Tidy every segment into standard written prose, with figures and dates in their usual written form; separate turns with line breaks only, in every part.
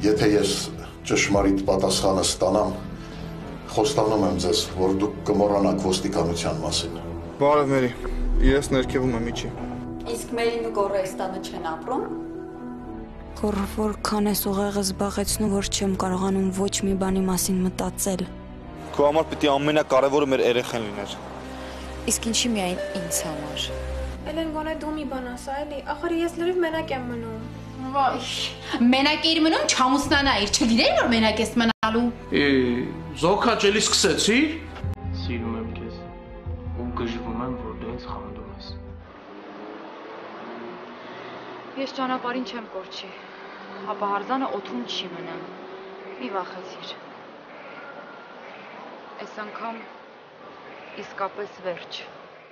Եթե ես ճշմարիտ պատասխանը ստանամ, խոստանում եմ ձեզ, որ դուք կմոռանաք ոստիկանության մասին։
Բարև Մերի, ես ներքևում եմ իջի։
Իսկ Մերին ու Գոռը այս տանը չեն ապրում։
Գոռը որքան ես ուղեղը զբաղեցնում, որ չեմ կարողանում ոչ մի բանի մասին մտածել։
Քո համար պիտի ամենակարևորը մեր երեխան լիներ։
Իսկ ինչի միայն ինձ համար։
Էլեն, գոնե դու մի բան ասա, էլի, ախր ես լրիվ մենակ եմ մնում։
Վայ, մենակ էիր մնում, չամուսնանայիր, չգիտեի որ մենակ ես մնալու։
Զոքաչ էլի սկսեցի։
Սիրում եմ քեզ ու գժվում եմ, որ դու ինձ խանդում ես։
Ես ճանապարհին չեմ կորչի, ապա հարձանը օդում չի մնա։ Մի վախեցիր։ Այս անգամ իսկապես վերջ։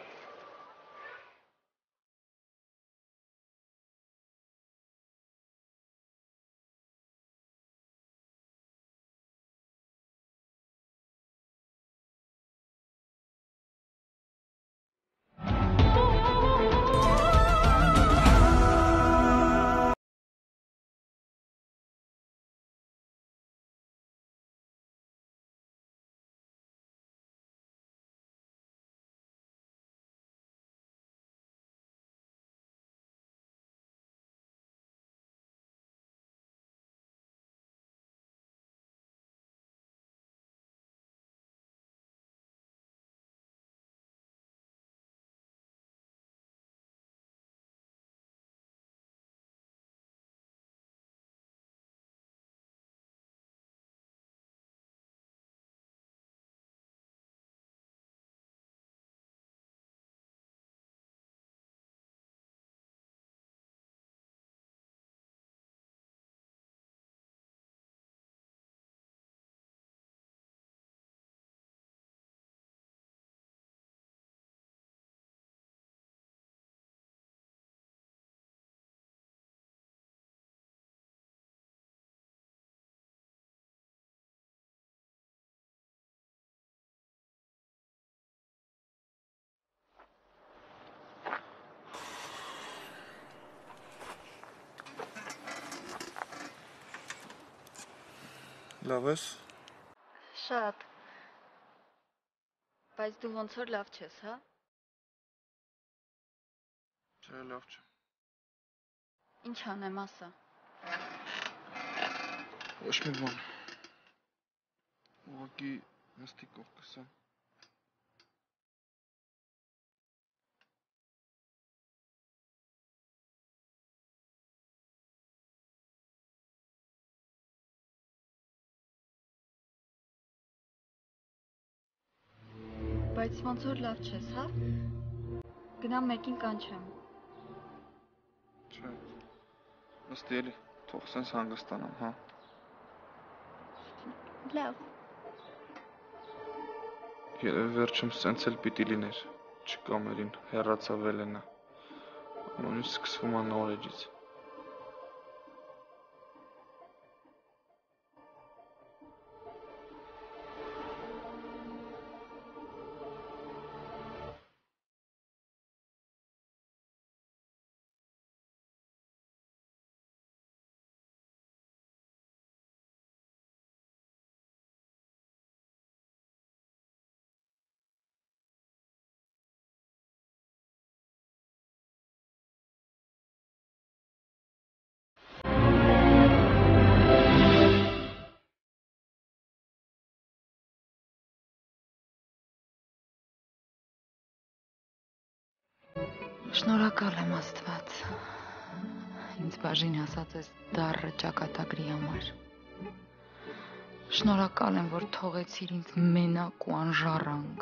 Լավ ես։
Շատ։ Բայց դու ոնց որ լավ չես, հա?
Չէ, լավ չէ։
Ինչ անեմ, ասա։
Ոչ մի բան։ Ուղղակի նստի կողքս եմ։
Բայց ոնց որ լավ չես, հա? Գնամ մեկին կանչեմ։
Չէ։ Նստի էլի, թող սենց հանգստանամ, հա։
Լավ։
Երևի վերջում սենց էլ պիտի լիներ։ Չկա Մերին, հեռացավ Էլենա։ Նույնիսկ սկսվում է նոր էջից։
Շնորհակալ եմ Աստված։ Ինձ բաժին հասած ես դառը ճակատագրի համար։ Շնորհակալ եմ, որ թողեցիր ինձ մենակ ու անժառանգ։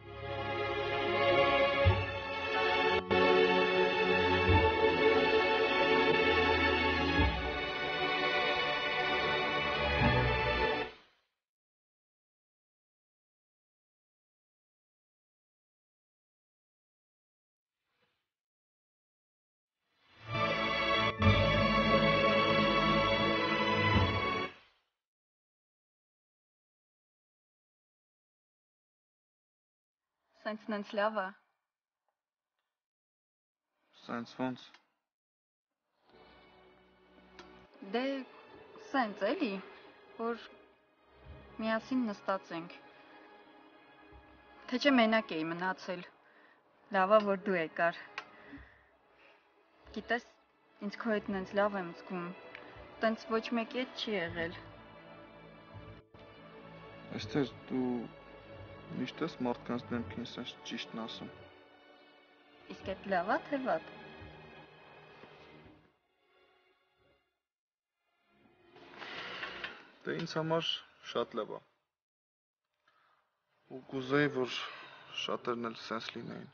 Սենց լավ է։
Սենց ոնց։
Դե սենց էլի, որ միասին նստացենք։ Թե չէ մենակ էի մնացել։ Լավա որ դու եկար։ Գիտես, ինձ քո հետ նենց լավ եմ զգում։ Տենց ոչ մեկի հետ չի եղել։
Էստեր, դու միշտ ես մարդկանց դեմքին սենց ճիշտն ասում։
Իսկ այդ լավ է թե վատ։
Դե ինձ համար շատ լավ է։ Ու կուզեի, որ շատերն էլ սենց լինեին։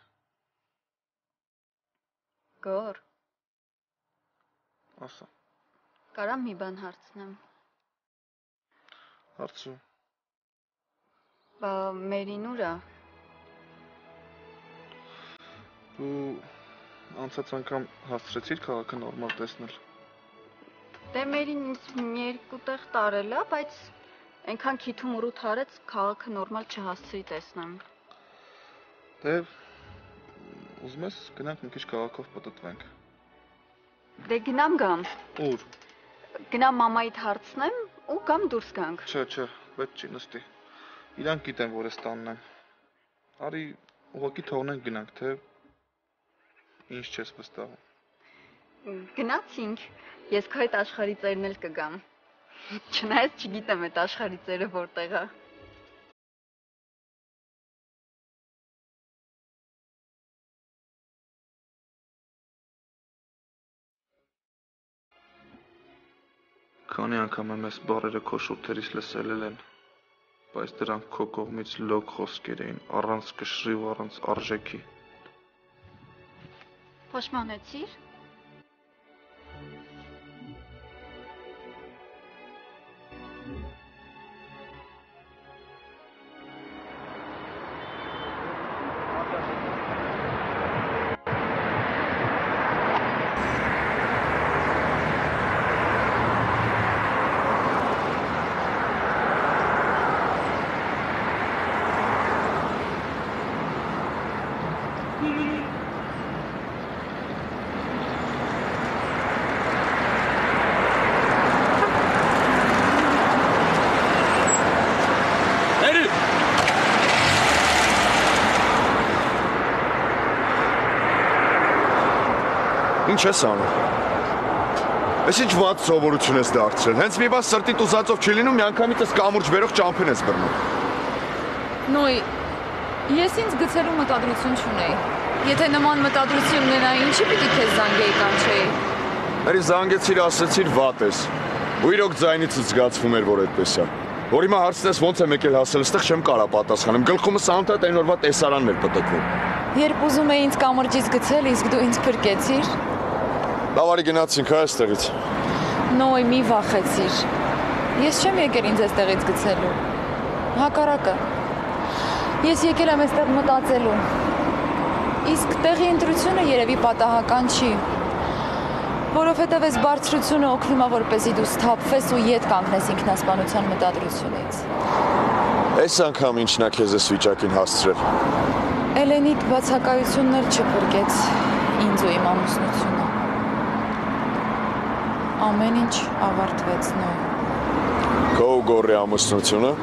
Գոր,
Ասա,
կարամ մի բան հարցնեմ։
հարցու։
Բա Մերին ուր է։
Դու անցած անգամ հասցրեցիր քաղաքը նորմալ տեսնել։
Դե Մերին ինձ մի երկու տեղ տարել է, բայց այնքան քիթում ուռուտ հարեց քաղաքը նորմալ չհասցրի տեսնեմ։
Դե ուզում ես գնանք մի քիչ քաղաքով պտտվենք։
Դե գնամ գամ։
Ուր։
Գնամ մամայիդ հարցնեմ ու գամ դուրս գանք։
Չէ, պետք չի նստի։ Իրանք գիտեն, որ ես տանն եմ։ Արի ուղղակի թողնենք գնանք, թե ինչ չես վստահում։
Գնացինք, ես քո հետ աշխարհի ծերն էլ կգամ։ Չնայած չգիտեմ այդ աշխարհի ծերը որտեղ է։
Քանի անգամ եմ ես բառերը քո շուրթերից լսել են, բայց դրանք քո կողմից լոկ խոսքեր էին, առանց կշռի ու առանց արժեքի։
Փոշմանեցիր։
Ինչ ես անում։ Ես ինչ վատ սովորություն ես դարձրել։ Հենց մի բան սրտիդ ուզածով չի լինում, միանգամից ես կամուրջ բերող ճամփին ես բռնում։
Նոյ, ես ինձ գցելու մտադրություն չունեի։ Եթե նման մտադրություն ունենայի, ինչի պիտի քեզ զանգեի կանչեի։
Հերի զանգեցիր, ասեցիր վատ ես։ Ու իրոք ձայնիցս զգացվում էր, որ այդպես է։ Որ հիմա հարցնես ոնց եմ եկել հասել, այստեղ չեմ կարա պատասխանեմ։ Գլխումս անընդհատ այն օրվա տեսարանն էր պտտվում։
Երբ ուզում էի ինձ կամրջից գցել, իսկ դու ինձ փրկեցիր։
Լավ արի գնացինք այստեղից։
Նոյ, մի վախեցիր։ Ես չեմ եկել ինձ այստեղից գցելու։ Հակառակը։ Ես եկել եմ այստեղ մտածելու։ Իսկ տեղի ընտրությունը երևի պատահական չի։ Որովհետև այս բարձրությունը օգնում է, որպեսզի դու սթափվես ու ետ կանգնես ինքնասպանության մտադրությունից։
Այս անգամ ինչն է քեզ այս վիճակին հասցրել։
Էլենիդ բացակայությունն էլ չփրկեց ինձ ու իմ ամուսնությունը։ Ամեն ինչ ավարտվեց Նոյ։
Քո ու Գորի ամուսնությունը։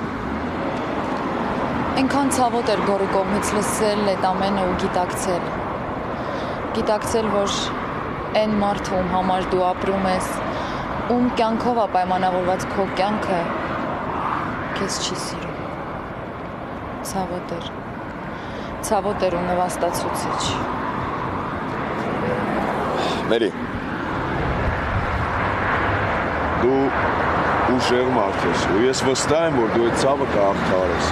Այնքան ցավոտ էր Գորի կողմից լսել այդ ամենը ու գիտակցել, որ այն մարդը, ում համար դու ապրում ես, ում կյանքով է պայմանավորված քո կյանքը, քեզ չի սիրում։ Ցավոտ էր ու նվաստացուցիչ։
Մերի, դու ուժեղ մարդ ես, ու ես վստահ եմ, որ դու այդ ցավը կհաղթահարես։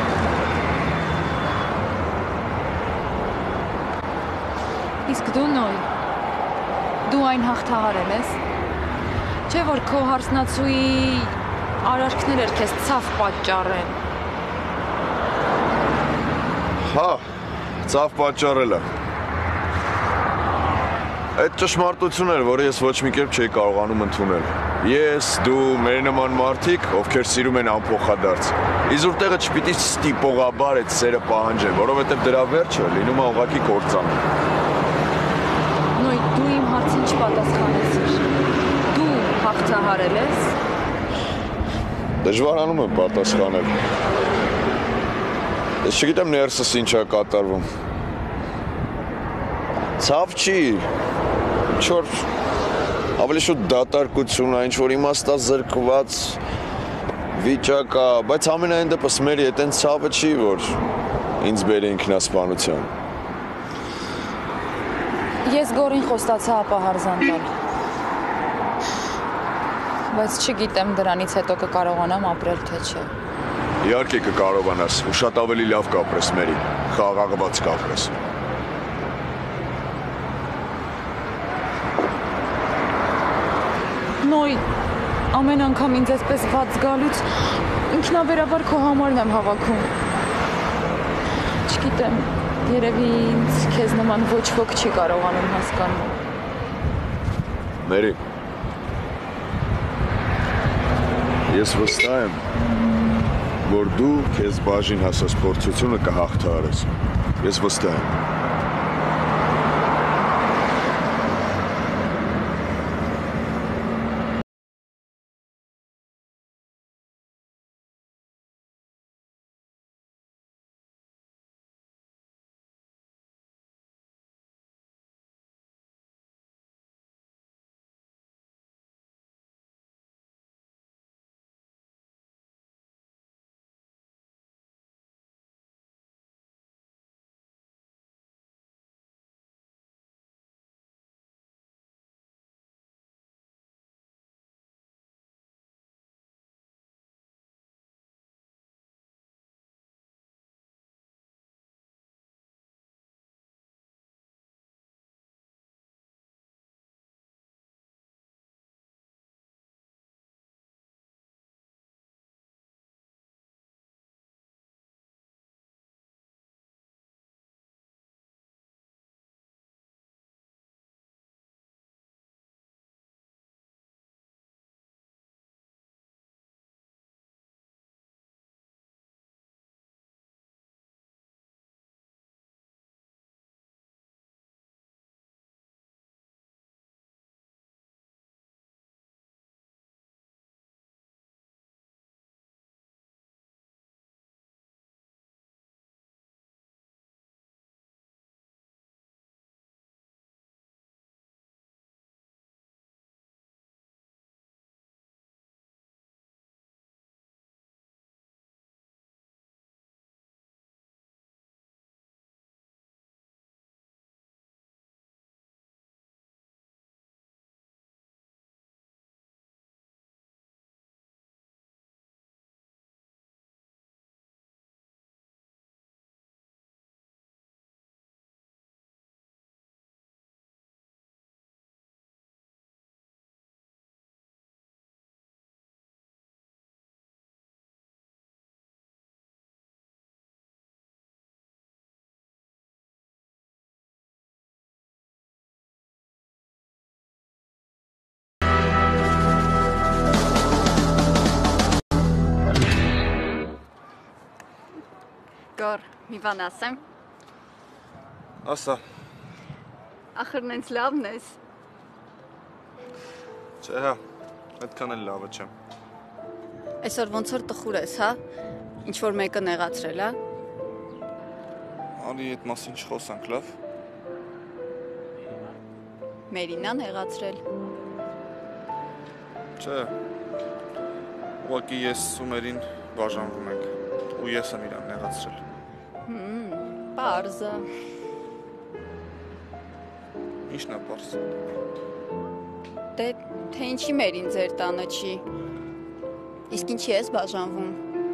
Իսկ դու Նոյ, դու այն հաղթահարել ես, չէ՞ որ քո հարսնացուի արարքներ էր քեզ ցավ պատճառել։
Հա, ցավ պատճառելը։ Այդ ճշմարտությունն էր, որը ես ոչ մի կերպ չէի կարողանում ընդունել։ Ես, դու, մեր նման մարդիկ, ովքեր սիրում են անփոխադարձ։ Իզուր տեղը չպիտի ստիպողաբար այդ սերը պահանջեն, որովհետև դրա վերջը լինում է ուղղակի կործան։
Նոյ, դու իմ հարցին չպատասխանեցիր։ Դու հաղթահարել ես։
Դժվարանում եմ պատասխանել։ Ես չգիտեմ ներսս ինչ է կատարվում։ Ցավ չի։ Չոր ավելի շուտ դատարկություն է, ինչ-որ իմաստազրկված վիճակ է, բայց ամենայն դեպս մերի հետ այն ցավը չի, որ ինձ բերի ինքնասպանության։
Ես Գորին խոստացա ապահարզան տալ։ Բայց չգիտեմ դրանից հետո կկարողանամ ապրել թե չէ։
Իհարկե կկարողանաս, ու շատ ավելի լավ կապրես մերի, խաղաղված կապրես։
Նոյ, ամեն անգամ ինձ այսպես վատ զգալուց ինքնաբերաբար քո համարն եմ հավաքում։ Չգիտեմ, երևի ինձ քեզ նման ոչ ոք չի կարողանում հասկանալ։
Մերի, ես վստահ եմ, որ դու քեզ բաժին հասած փորձությունը կհաղթահարես։ Ես վստահ եմ։
Գոր, մի բան ասեմ։
Ասա։
Ախր նենց լավն ես։
Չէ, հա, այդքան էլ լավը չեմ։
Այսօր ոնց որ տխուր ես, հա։ Ինչ որ մեկը նեղացրել, հա։
Անի այդ մասին չխոսանք, լավ։
Մերինա նեղացրել։
Չէ։ Ուղղակի ես ու Մերին բաժանվում ենք, ու ես եմ իրան նեղացրել։
Պարզը։
Ինչն է պարզ։
Դե թե ինչի Մերին ձեր տանը չի։ Իսկ ինչի ես բաժանվում։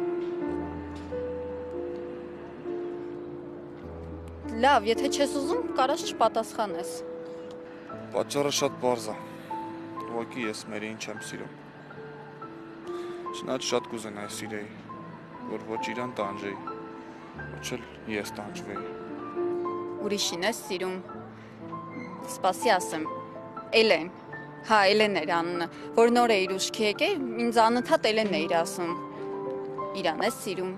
Լավ, եթե չես ուզում, կարաս չպատասխանես։
Պատճառը շատ պարզ է։ Ուղղակի ես Մերին չեմ սիրում։ Չնայած շատ կուզենայի սիրեի, որ ոչ իրան տանջեի, ոչ էլ ես տանջվեի։
Ուրիշին ես սիրում։ Սպասի ասեմ, Էլեն, հա Էլեն էր անունը, որ նոր է իր ուշքի եկել, ինձ անընդհատ Էլեն է իր ասում։ Իրան ես սիրում։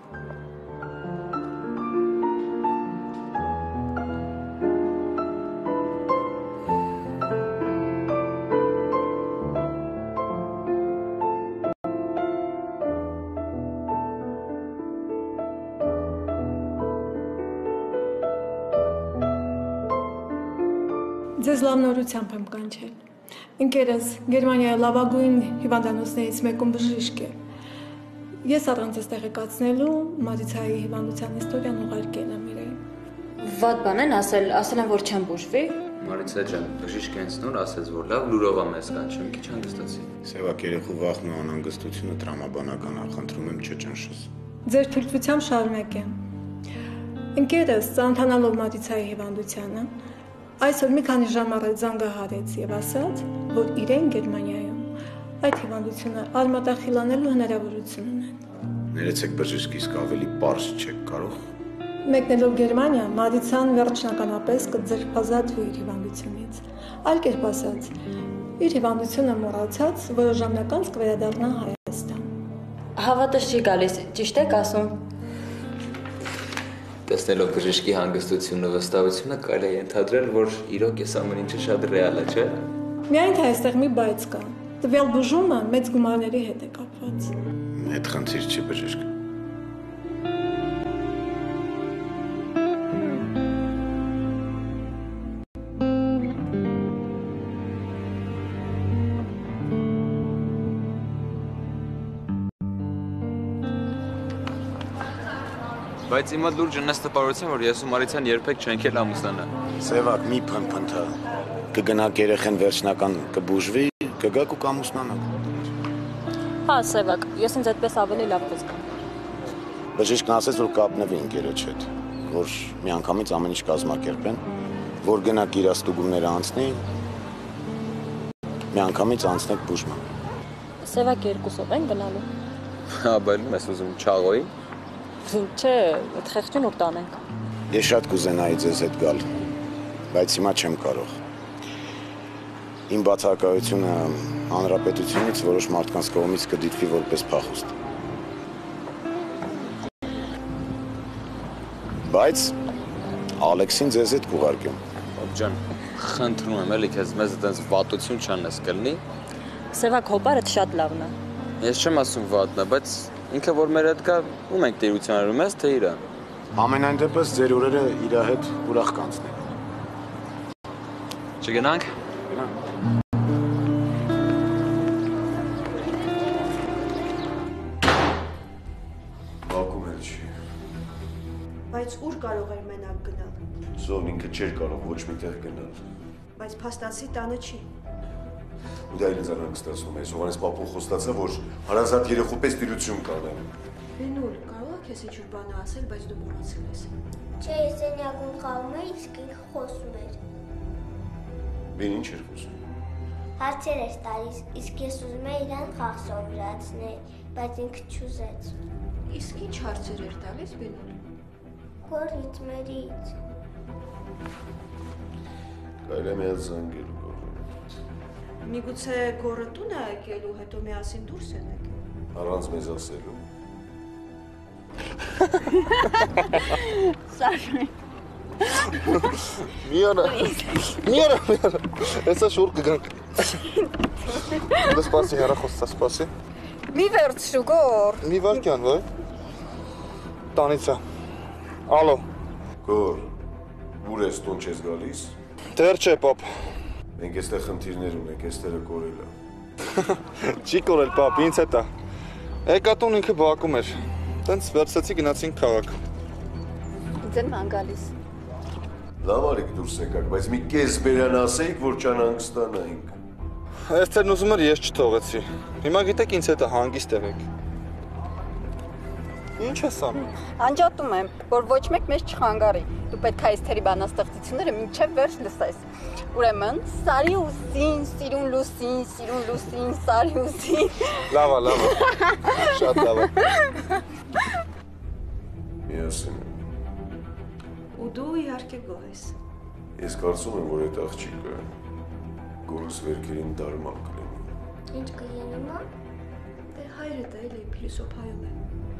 Ձեզ լավ նորությամբ եմ կանչել։ Ընկերս Գերմանիայի լավագույն հիվանդանոցներից մեկում բժիշկ է։ Ես առանց ես տեղեկացնելու Մարիցայի հիվանդության իստորիան ուղարկել եմ իրեն։
Վատ բան են ասել են, որ չեմ բուժվի։
Մարիցա ջան, բժիշկը ինձ նոր ասեց, որ լավ լուրով եմ ես կանչում, քիչ հանգստացի։
Սևակ երեխու վախն ու անհանգստությունը տրամաբանական է, խնդրում եմ չճնշես։
Ձեր թույլտվությամբ շարունակեմ։ Ընկերս ծանոթանալով Մարիցայի հիվանդությանը, այսօր մի քանի ժամ առաջ զանգահարեց եւ ասաց, որ իրեն Գերմանիայում այդ հիվանդությունը արմատախիլանելու հնարավորություն ունեն։
Ներեցեք բժիշկ, իսկ ավելի պարզ չեք կարող։
Մեկնելով Գերմանիա, Մարիցան վերջնականապես կձերբազատվի իր հիվանդությունից։ Այլ կերպ ասած, իր հիվանդությունը մոռացած որոշ ժամանակ անց կվերադառնա Հայաստան։
Հավատս չի գալիս, ճիշտ եք ասում։
Տեսնելով բժշկի հանգստությունը, վստահությունը, կարելի է ենթադրել, որ իրոք այս ամեն ինչը շատ ռեալ է, չէ՞։
Միայն թե այստեղ մի բայց կա։ Տվյալ բուժումը մեծ գումարների հետ է կապված։
Այդ խնդիր չի բժիշկ։
Բայց իմը լուրջ նստապարություն, որ ես ու Մարիցան երբեք չենք էլ ամուսնանա։
Սևակ, մի փնփնթա։ Կգնաք երեխեն վերջնական կբուժվի, կգաք ու կամուսնանաք։
Հա, Սևակ, ես ինձ այդպես ավելի լավ կզգամ։
Բժիշկն ասեց, որ կապնվի ընկերոջ հետ, որ միանգամից ամեն ինչ կազմակերպեն, որ գնաք իր ստուգումները անցնի, միանգամից անցնեք բուժման։
Սևակ երկուսով են գնալու։
Հա, բայց ես ուզում չաղոյի։
Չէ, այդ խեղճին ուր տանենք։
Ես շատ կուզենայի ձեզ հետ գալ, բայց հիմա չեմ կարող։ Իմ բացակայությունը հանրապետությունից որոշ մարդկանց կողմից կդիտվի որպես փախուստ։ Բայց Ալեքսին ձեզ հետ կուղարկեմ։
Ով ջան, խնդրում եմ, էլի քեզ մեզ այդպես վատություն չանես կլինի։
Սևակ, հոբարդ շատ լավն է։
Ես չեմ ասում վատն է, բայց ինքը որ մեր հետ կա, ում ենք տիրություն արում ես, թե իրա։
Ամենայն դեպս ձեր օրերը իրա հետ ուրախ կանցնեք։
Չգնանք։
Բակում էլ չի։
Բայց ուր կարող էր մենակ գնալ։
Զոն ինքը չէր կարող ոչ միտեղ գնալ։
Բայց փաստացի տանը չի։
Ու դա ինձ անհանգստացնում է։ Հովհաննես պապուն խոստացա, որ հարազատ երեխու պես տիրություն կանեմ։
Բենուլ, կարող ես քեզ ինչ-որ բան ասել, բայց դու մոռացել ես։
Չէ, ես սենյակում խաղում էի, իսկ ինքը խոսում էր։
Բեն ինչ էր խոսում։
Հարցեր էր տալիս, իսկ ես ուզում էի իրան խաղ սովորացնել, բայց ինքը չուզեց։
Իսկ ինչ հարցեր էր տալիս, Բենուլ։
Քո ռիթմերից։
Կարելի է մեզ զանգել գոռը։
Միգուցե գոռը տուն է եկել ու հետո միասին դուրս են եկել։
Առանց մեզ ասելու։
Սարժեն։
Միարա, հեսա շուր կգանք։ Դա սպասի, հեռախոսը սպասի։
Մի վերցրու գոր։
Մի վարկյան, ոյ։ Տանիցա։ Ալո։
Գոր, ուր ես տուն չես գալիս։
Դեռ չէ, պապ։
Մենք այստեղ խնդիրներ ունենք, այստեղը կորել է։
Չի կորել, պապ, ինձ հետ է։ Եկա տուն ինքը բակում էր։ Տենց վերցեցի գնացինք քաղաք։
Ձեն ման գալիս։
Լավ արիք դուրս եկաք, բայց մի կես բերան ասեիք, որ չանհանգստանայինք։
Էստերն ուզում էր, ես չթողեցի։ Հիմա գիտեք ինձ հետ է հանգիստ եղեք։ Ինչ ես անում։
Անջատում եմ, որ ոչ մեկ մեզ չխանգարի։ Դու պետք է այս թերի բանաստեղծությունները մինչև վերջ լսես։ Ուրեմն, Սարի ուսին, սիրուն լուսին, Սարի ուսին։
Լավ է, լավ է։ Շատ լավ է։
Միասին եմ։
Ու դու իհարկե գոհ ես։
Ես կարծում եմ, որ այդ աղջիկը գորուս վերքերին դարման կլինի։
Ինչ կլինի մա։
Դե հայրդ էլի փիլիսոփայում է։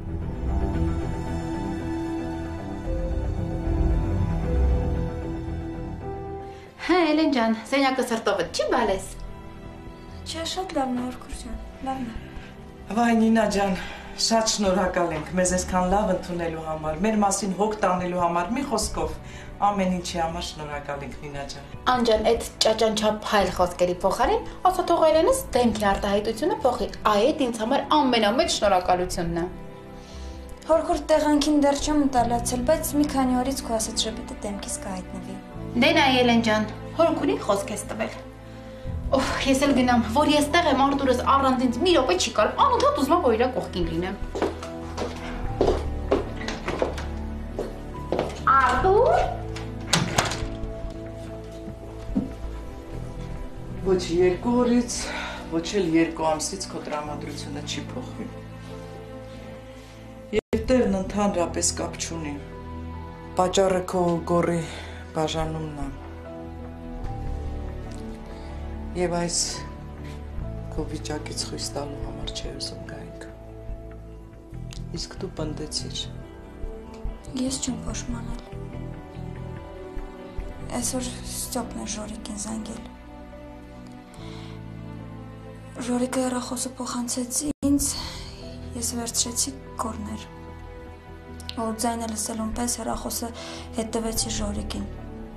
Հա, Էլեն ջան, սենյակը սրտովդ չի բալես։
Չէ, շատ լավն է, Արքուր ջան, լավն է։
Վայ, Նինա ջան, Շատ շնորհակալ ենք մեզ այսքան լավ ընդունելու համար, մեր մասին հոգ տանելու համար, մի խոսքով ամեն ինչի համար շնորհակալ ենք Նինա ջան։
Անջան, այդ ճաճանչափ հայլ խոսքերի փոխարեն, ասա թող Էլենս դեմքի արտահայտությունը փոխի, այդ ինձ համար ամենամեծ շնորհակալությունն է։
Հորքոր տեղանքին դեռ չեմ ընտալացել, բայց մի քանի օրից քո ասած ժպիտը դեմքիս կհայտնվի։
Դե նայ Էլեն ջան, հորքունի խոսք ես տվել։ Օհ, ես էլ գնամ, որ ես տեղ եմ Արտուրս առանց ինձ մի րոպե չի կարող, անընդհատ ուզում եմ որ իրա կողքին լինեմ։ Արտուր։
Ոչ երկու օրից, ոչ էլ երկու ամսից քո տրամադրությունը չի փոխվի։ Եվ տերն ընդհանրապես կապ չունի։ Պատճառը քո գորի բաժանումն է։ Եվ այս քո վիճակից խույս տալու համար չէ ուզում գայինք։ Իսկ դու պնդեցիր։
Ես չեմ փոշմանել։ Այսօր Ստյոպն է Ժորիկին զանգել։ Ժորիկը հեռախոսը փոխանցեց ինձ, ես վերցրեցի կորներ։ Ու ձայնը լսելուն պես հեռախոսը հետևեցի Ժորիկին։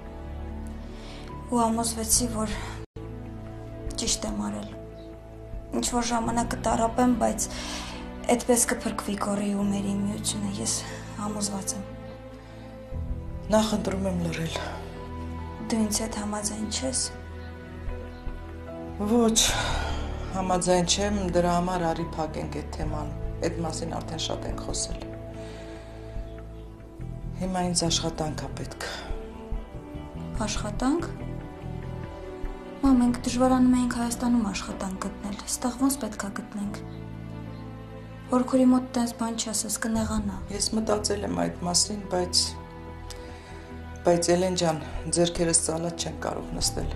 Ու ամոզվեցի, որ ճիշտ եմ արել։ Ինչ-որ ժամանակ կտարապեմ, բայց այդպես կփրկվի գորի ու մերի միությունը, ես համոզված եմ։
Նախընտրում եմ լռել։
Դու ինձ հետ համաձայն չես։
Ոչ, համաձայն չեմ, դրա համար արի փակենք այդ թեման, այդ մասին արդեն շատ ենք խոսել։ Հիմա ինձ աշխատանք է պետք։
Աշխատանք։ Մենք դժվարանում էինք Հայաստանում աշխատանք գտնել, ստեղ ոնց պետք է գտնենք։ Հորքորի մոտ տես բան չասես, կնեղանա։
Ես մտածել եմ այդ մասին, բայց Էլեն ջան, ձեռքերս ծալած չեն կարող նստել։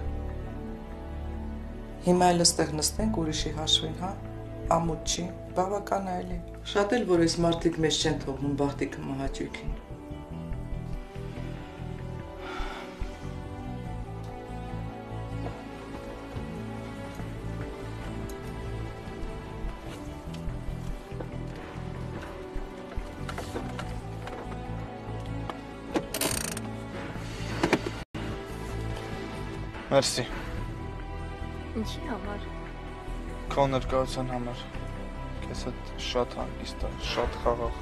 Հիմա էլ ստեղ նստենք ուրիշի հաշվին, հա, ամուտ չի, բավական է էլի։ Շատ էլ որ այս մարդիկ մեզ չեն թողնում բախտիկը մահաճույքին։
Մերսի։
Ինչի համար։
Քո ներկայության համար։ Քեզ հետ շատ հանգիստ է, շատ խաղաղ։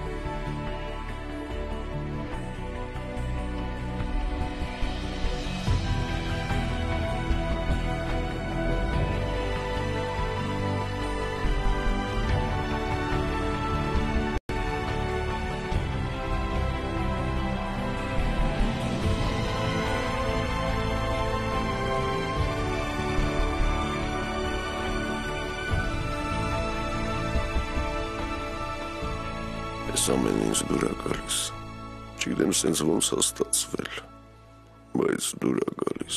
Ես ամեն ինչ դուր է գալիս, չգիտեմ սենց ոնց է ստացվել, բայց դուր է գալիս։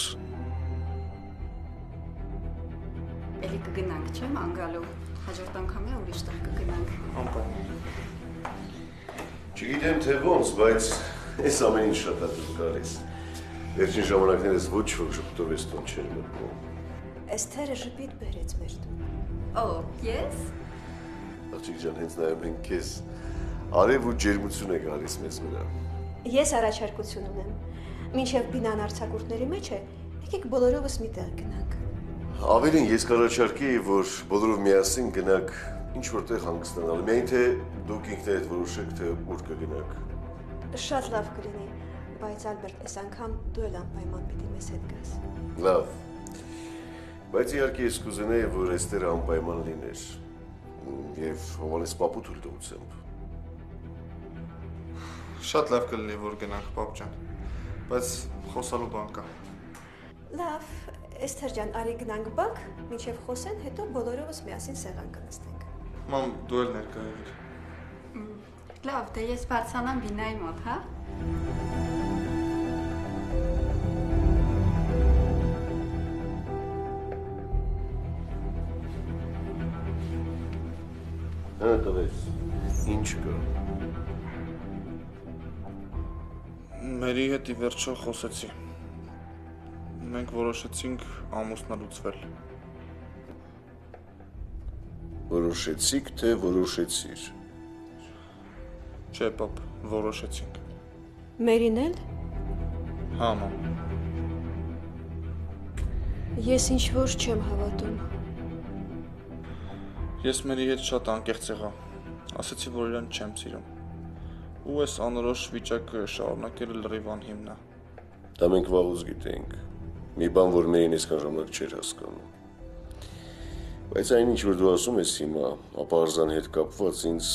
Էլի կգնանք, չէ՞, ման գալու, հաջորդ անգամ է ուրիշ տեղ կգնանք։
Անպայման։
Չգիտեմ թե ոնց, բայց ես ամեն ինչ շատ է դուր գալիս։ Վերջին ժամանակներս ոչ ոք շփտով ես տուն չեր մտնում։
Էսթերը ժպիտ բերեց մեր տուն։
Օ, ես։
Աղջիկ ջան, հենց նայում ենք քեզ, արև ու ջերմություն է գալիս մեզ վրա։
Ես առաջարկություն ունեմ։ Մինչև բինան արձակուրդների մեջ է, եկեք բոլորովս մի տեղ գնանք։
Ավելին ես կառաջարկեի, որ բոլորով միասին գնանք ինչ-որ տեղ հանգստանալու, միայն թե դուք ինքներդ որոշեք, թե ուր կգնաք։
Շատ լավ կլինի, բայց Ալբերտ, այս անգամ դու էլ անպայման պիտի մեզ հետ գաս։
Լավ։ Բայց իհարկե ես կուզենայի, որ այստեղ անպայման լիներ։ Եվ հովանես պապու թույլտվությամբ։
Շատ լավ կլինի, որ գնանք, պապ ջան, բայց խոսալու բան կա։
Լավ, Էսթեր ջան, արի գնանք բակ, մինչև խոսեն, հետո բոլորովս միասին սեղան կնստենք։
Մամ, դու էլ ներկա եղիր։
Լավ, դե ես բարձրանամ Բինայի մոտ, հա։
Հա, տվես, ինչ կա։
Մերի հետ ի վերջո խոսեցի։ Մենք որոշեցինք ամուսնալուծվել։
Որոշեցիք, թե որոշեցիր։
Չէ, պապ, որոշեցինք։
Մերին էլ։
Հա, մամ։
Ես ինչ որ չեմ հավատում։
Ես մերի հետ շատ անկեղծ եղա։ Ասացի, որ իրան չեմ սիրում։ Ու այս անորոշ վիճակը շարունակելը լրիվ անհիմն է։
Դա մենք վաղուց գիտենք։ Մի բան, որ մերին այսքան ժամանակ չէր հասկանում։ Բայց այն ինչ որ դու ասում ես հիմա, ապահարզան հետ կապված ինձ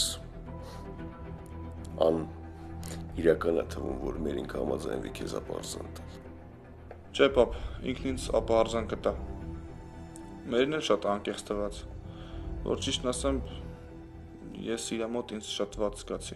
իրական է թվում, որ մերին կհամաձայնվի քեզ ապահարզան տալ։
Չէ, պապ, ինքն ինձ ապահարզան կտա։ Մերին էլ շատ անկեղծ տված, որ ճիշտն ասեմ, ես իրա մոտ ինձ շատ վատ զգացի։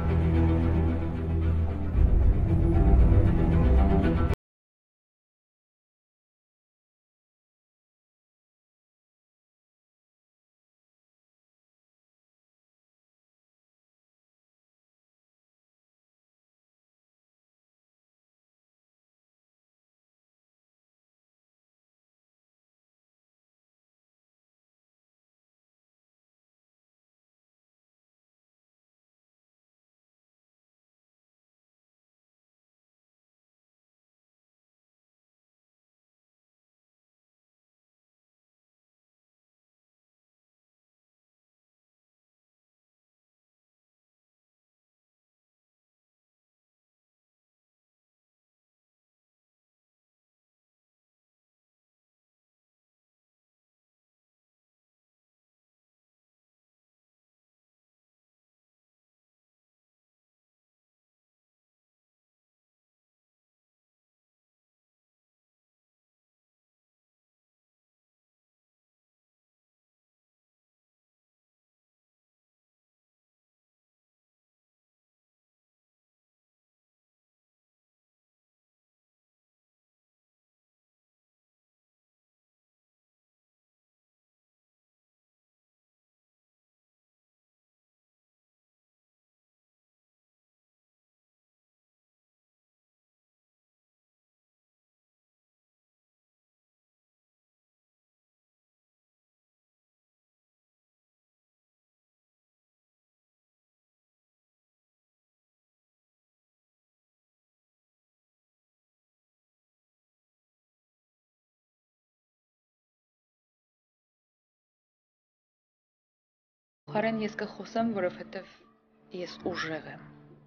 Փոխարեն ես կխոսեմ, որովհետև ես ուժեղ եմ։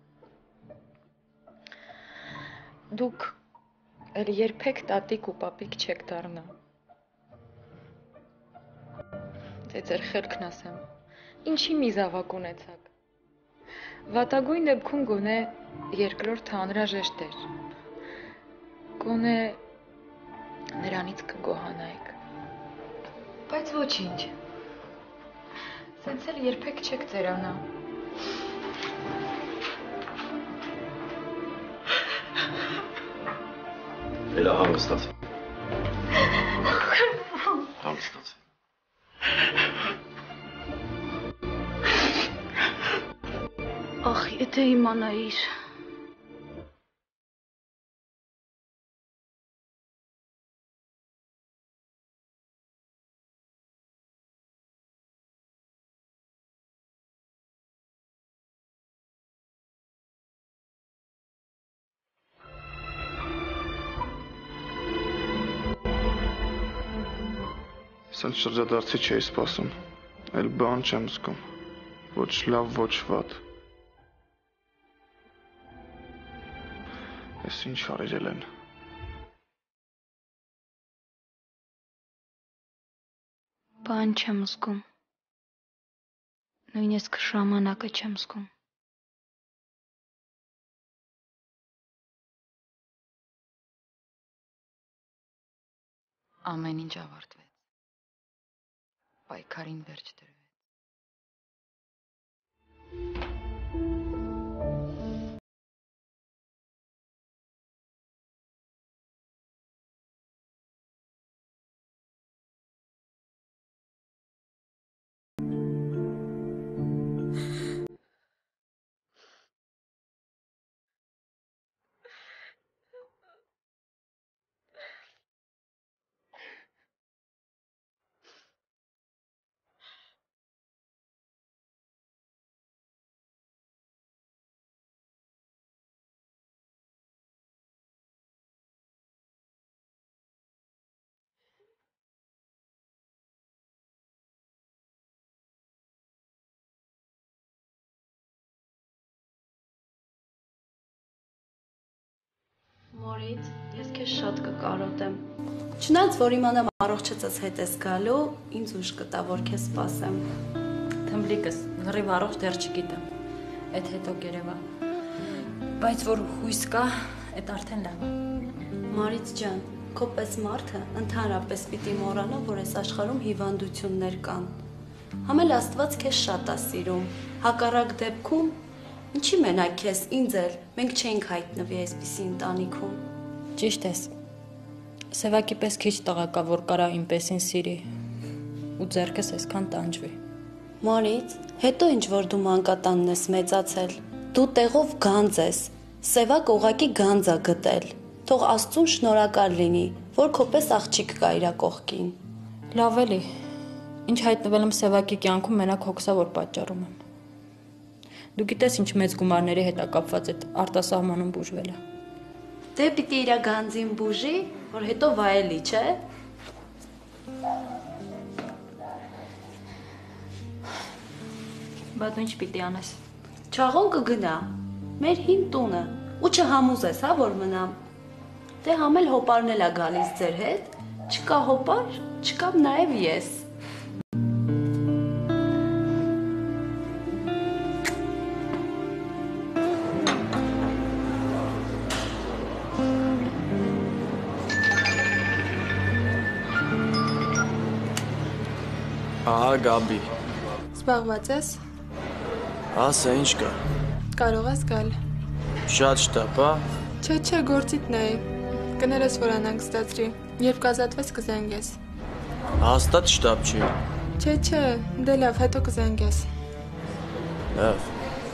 Դուք էլ երբեք տատիկ ու պապիկ չեք դառնա։ Դե ձեր խելքն ասեմ, ինչի մի զավակ ունեցաք։ Վատագույն դեպքում գոնե երկրորդը անհրաժեշտ էր։ Գոնե նրանից կգոհանայիք։ Բայց ոչինչ։ Սենց էլ երբեք չեք ծերանա։
Էլա համստաց։ Համստաց։
Ախ, եթե իմանայիր։
Սենց շրջադարձի չէի սպասում, էլ բան չեմ զգում, ոչ լավ, ոչ վատ։ Ես ինչ արել են։
Բան չեմ զգում։ Նույնիսկ ժամանակը չեմ զգում։
Ամեն ինչ ավարտվեց։ Պայքարին վերջ դրվեց։
Մորից, ես քեզ շատ կկարոտեմ։
Չնայած որ իմանամ առողջացած հետ ես գալու, ինձ ուժ կտա որ քեզ սպասեմ։
Թմբլիկս, լրիվ առողջ դեռ չգիտեմ։ Այդ հետո կերևա։ Բայց որ հույս կա, այդ արդեն լավ է։
Մարից ջան, քո պես մարդը ընդհանրապես պիտի մոռանա, որ այս աշխարհում հիվանդություններ կան։ Համել Աստված քեզ շատ է սիրում։ Հակառակ դեպքում ինչի մենակ քեզ, ինձ էլ, մենք չենք հայտնվի այսպիսի ընտանիքում։
Ճիշտ ես։ Սևակի պես քիչ տղա կա, որ կարա ինպեսին սիրի ու ձեռքս այսքան տանջվի։
Մարից, հետո ինչ որ դու մանկատանն ես մեծացել, դու տեղով գանձ ես, Սևակ ուղակի գանձ է գտել, թող Աստծուն շնորհակալ լինի, որ քո պես աղջիկ կա իր կողքին։
Լավ էլի, ինչ հայտնվել եմ Սևակի կյանքում մենակ հոգսավոր պատճառում եմ։ Դու գիտես ինչ մեծ գումարների հետ է կապված այդ արտասահմանում բուժվելը։
Դե պիտի իր գանձին բուժի, որ հետո վայելի, չէ։
Բա դու ինչ պիտի անես։
Չաղոն կգնա, մեր հին տունը, ու չհամուզես, հա, որ մնամ։ Դե համել հոպարն էլ է գալիս ձեր հետ, չկա հոպար, չկամ նաև ես։
Ահա Գաբի։
Զբաղված ես։
Ասա ինչ կա։
Կարող ես գալ։
Շատ շտապ, հա։
Չէ, գործիդ նայ։ Կներես որ անանք ստացրի։ Երբ կազատվես կզանգես։
Հաստատ շտապ չի։
Չէ, դե լավ, հետո կզանգես։
Լավ։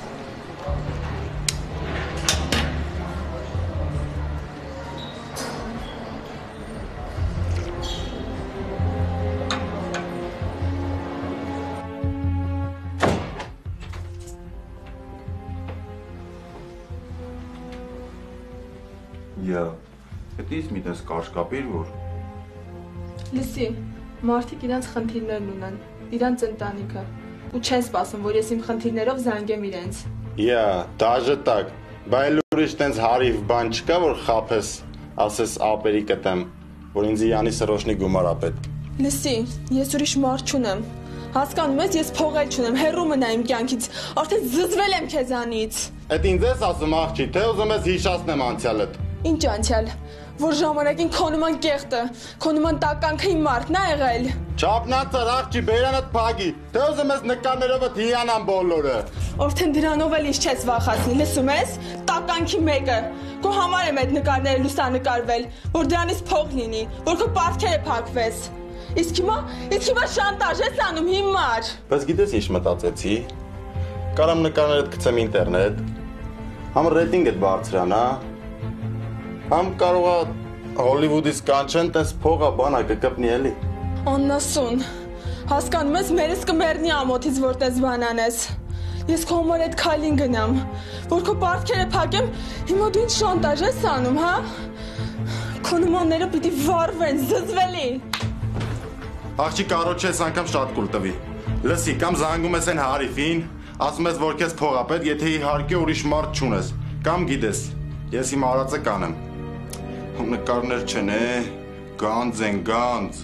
Հետից մի տես կարճ կապիր, որ
Լսի, մարդիկ իրանց խնդիրներն ունեն, իրանց ընտանիքը, ու չեն սպասում, որ ես իմ խնդիրներով զանգեմ իրենց։
Դաժե տակ, բայ ուրիշ տենց հարիվ բան չկա, որ խափես, ասես ապերի կտեմ, որ ինձ յանի սրոշնի գումար ապետ։
Լսի, ես ուրիշ մարդ չունեմ, հասկանում ես, ես փող էլ չունեմ, հեռու մնա իմ կյանքից, արդեն զզվել եմ քեզանից։
Էդ ինձ ես ասում աղջի, թե ուզում ես հիշացնեմ անցյալդ։
Ինչ անցյալ, որ ժամանակին քո նման կեղտը, քո նման տականքը իմ մարդն ա եղել։
Չափնացար աղջի, բերանդ փագի, թե ուզում ես նկարներովդ հիանան բոլորը։
Արդեն դրանով էլ ինչ չես վախացնի, լսում ես, տականքի մեկը, քո համար եմ այդ նկարները լուսանկարվել, որ դրանից փող լինի, որ քո պարտքերը փակվես։ Իսկ հիմա շանտաժ ես անում հիմար։
Բայց գիտես ինչ մտածեցի, կարամ նկարներդ գցեմ ինտերնետ, համ ռեյտինգդ բարձրանա, համ կարողա Հոլիվուդից կանչեն, տես փողա բանա կկպնի էլի։
Աննասուն, հասկանում ես, մերս կմեռնի ամոթից, որ տես բանան ես։ Ես քո համար այդ քայլին գնամ, որ քո պարտքերը փակեմ, հիմա դու ինչ շանտաժ ես անում, հա։ Քո նմանները պիտի վառվեն, զզվելի։
Աղջի կարոջ ես անգամ շատ կուլ տվի։ Լսի, կամ զանգում ես են հարիվին, ասում ես, որ քեզ փող ապետ, եթե իհարկե ուրիշ մարդ չունես, կամ գիտես, ես իմ արածը կանեմ։ Նկարներ չեն, գանձ են, գանձ։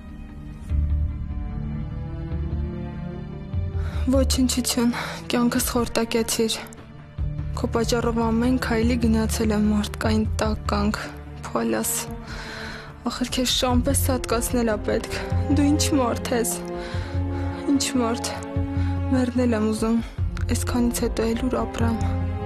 Ոչնչություն, կյանքս խորտակեցիր։ Քո պատճառով ամեն քայլի գնացել եմ մարդկային տականք, փոլաս։ Ախր քեզ շամպես հատկացնել ա պետք։ Դու ինչ մարդ ես։ Ինչ մարդ։ Մեռնել եմ ուզում։ Այսքանից հետո էլ ուր ապրամ։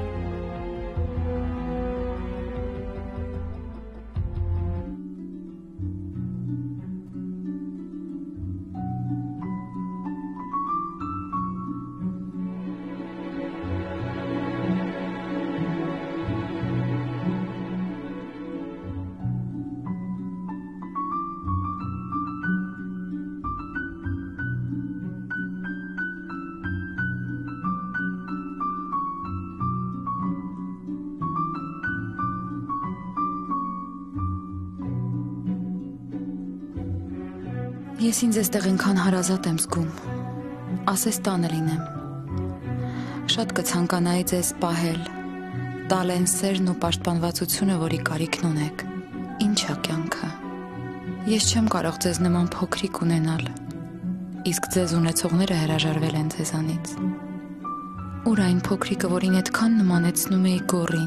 Ես ինձ այստեղ ինքան հարազատ եմ զգում, ասես տանը լինեմ, շատ կցանկանայի ձեզ պահել,
տալ են սերն ու պաշտպանվածությունը, որի կարիքն ունեք։ Ինչ է կյանքը։ Ես չեմ կարող ձեզ նման փոքրիկ ունենալ, իսկ ձեզ ունեցողները հրաժարվել են ձեզանից։ Ուր այն փոքրիկը, որին այդքան նմանեցնում էի գոռին։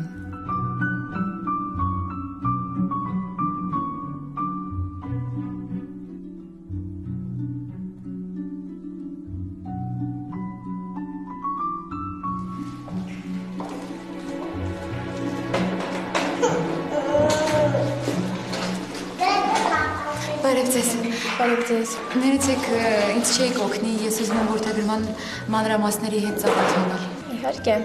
Բարև ձեզ։ Ներեցեք, ինձ չէիք օգնի, ես ուզում եմ որդեգրման մանրամասների հետ ծանոթանալ։
Իհարկե։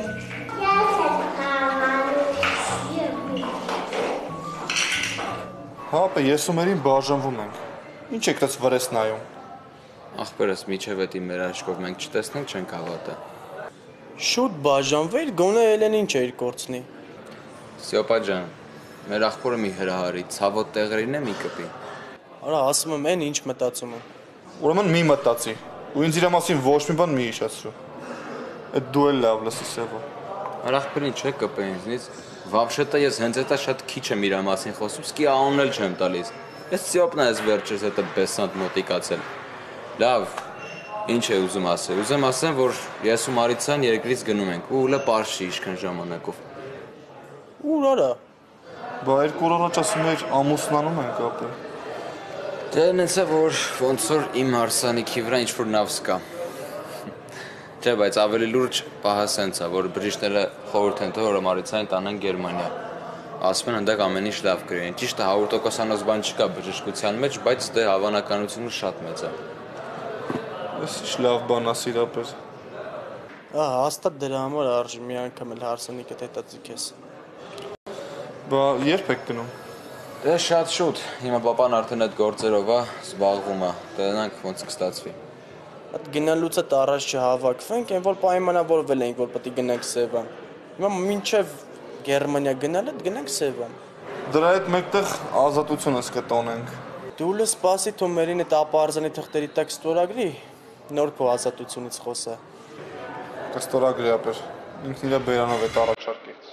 Հապա, ես ու Մերին բաժանվում ենք։ Ինչ եք դες վրես նայում։
Ախպերս միջև էդի մեր աչքով մենք չտեսնենք չենք հավատա։
Շուտ բաժանվեր, գոնե Էլենին չէր կորցնի։
Սյոպա ջան, մեր ախպորը մի հրահարի, ցավոտ տեղերին է մի կպի։
Արա, ասում եմ, այն ինչ մտածում եմ։
Ուրեմն մի մտածի, ու ինձ իր մասին ոչ մի բան մի հիշեցրու։ Այդ դու էլ լավ լսի Սևո։
Ախպերին չէ կպե ինձնից, վաբշետը ես հենց էտա շատ քիչ եմ իր մասին խոսում, սկի անուն էլ չեմ տալիս։ Ես Սյոպն ես վերջերս հետը բեսանտ մոտիկացել։ Լավ, ինչ է ուզում ասել։ Ուզեմ ասեմ, որ ես ու Մարիցան երկրից գնում ենք, ու ուլը պարշի իշքան ժամանակով։
Ուր արա։
Բա երկու օր առաջ ասում էր ամուսնանում ենք ապա։
Դե նենց է, որ ոնց որ իմ հարսանիքի վրա ինչ-որ նավ սկա։ Չէ, բայց ավելի լուրջ պահը սենց է, որ բժիշկները խորհուրդ են տվել, որ Մարիցային տանեն Գերմանիա։ Ասում են այնտեղ ամեն ինչ լավ կլինի։ Ճիշտ է 100%-անոց բան չկա բժշկության մեջ, բայց դե հավանականությունը շատ մեծ է։
Ես ինչ լավ բան ասի իրապես։
Հաստատ դրա համար արժի մի անգամ էլ հարսանիքդ հետաձի քեզ։
Բա երբ եք գնում։
Դե շատ շուտ, հիմա պապան արդեն այդ գործերով է, զբաղվում է, դրանք ոնց կստացվի։
Այդ գնալուց հետ առաջ չհավաքվենք, այն որ պայմանավորվել ենք, որ պետք է գնանք Սևան։ Հիմա մինչև Գերմանիա գնալը գնանք Սևան։
Դրա հետ մեկտեղ ազատությունս կտոնենք։
Դու լը սպասի թող Մերին այդ ապարզանի թղթերի տակ ստորագրի, նոր քո ազատությունից խոսա։
Կստորագրի ապեր, ինքն իր բերանով է առաջարկեց։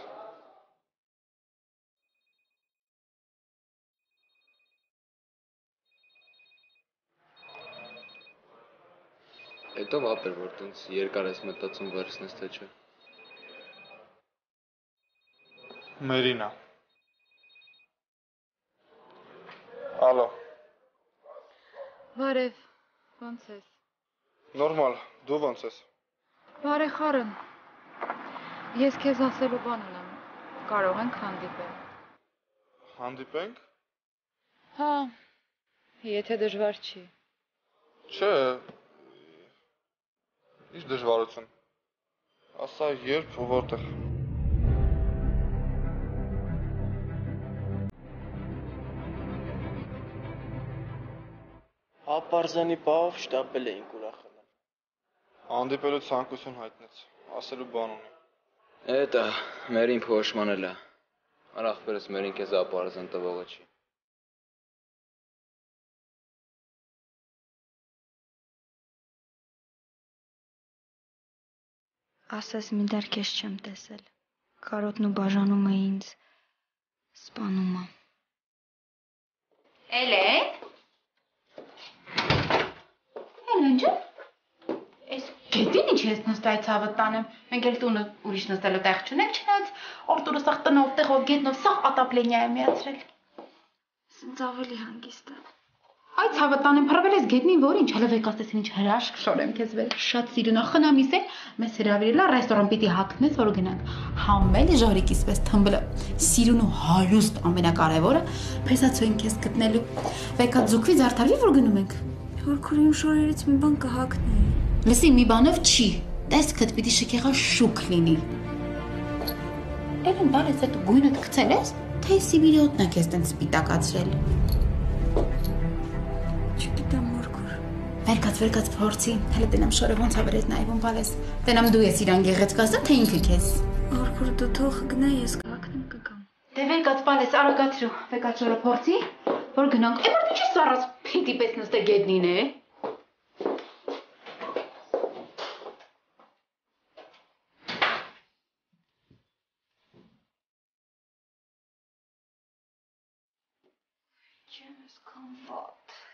Հետո ապեր, որ տենց երկար ես մտածում վերցնես թե չէ։
Մերինա։ Ալո։
Բարև, ոնց ես։
Նորմալ, դու ոնց ես։
Բարեխառն։ Ես քեզ ասելու բան ունեմ։ Կարող ենք հանդիպել։
Հանդիպենք։
Հա, եթե դժվար չի։
Չէ։ Ինչ դժվարություն։ Ասա երբ ու որտեղ։
Ապարզանի պահով շտապել էինք ուրախանալ։
Հանդիպելու ցանկություն հայտնեց, ասելու բան ունի։
Էտա, Մերին փոշմանել է։ Արախպերս Մերին քեզ ապարզան տվողը չի։
Ասես մի դեռ քեզ չեմ տեսել։ Կարոտն ու բաժանումը ինձ սպանում է։
Էլեն։ Էլեն ջան։ Էս գետին ինչ ես նստի այդ ցավը տանեմ։ Մենք էլ տունը ուրիշ նստելու տեղ չունենք, չնայած Արտուրը սաղ տնով տեղով գետնով սաղ ատապլենիա է միացրել։
Սենց ավելի հանգիստ է։
Այդ ցավը տանեմ փռվել ես գետնին, որ ինչ հələ վեկաստես ինչ հրաշք շորեմ քեզ վեր։ Շատ սիրուն խնամիս է, մեզ հրավիրել է ռեստորան պիտի հագնես, որ գնանք։ Համել ժորիկիս պես թմբլը։ Սիրուն ու հարուստ ամենակարևորը, փեսացու են քեզ գտնելու։ Վեկածուկվի զարդարվի, որ գնում ենք։
Հորքուրիմ շորերից մի բան կհագնեի։
Լսի, մի բանով չի։ Տեսքդ պիտի շքեղա շուք լինի։ Էլեն բալես այդ գույնդ գցել ես, թե Սիբիրիոտն է քեզ տենց սպիտակացրել։
Չգիտեմ Մորքուր։
Վերկաց փորձի, հələ տենամ շորը ոնց ավերես նայվում բալես։ Տենամ դու ես իրան գեղեցկացնում, թե ինքը քեզ։
Մորքուր դու թող գնա, ես կհագնեմ կգամ։
Դե վերկաց բալես, արագացրու, վերկաց շորը փորձի, որ գնանք։ Է որ ինչի սառած փինտի պես նստե գետնին է։
Ջան, այսքան վատ։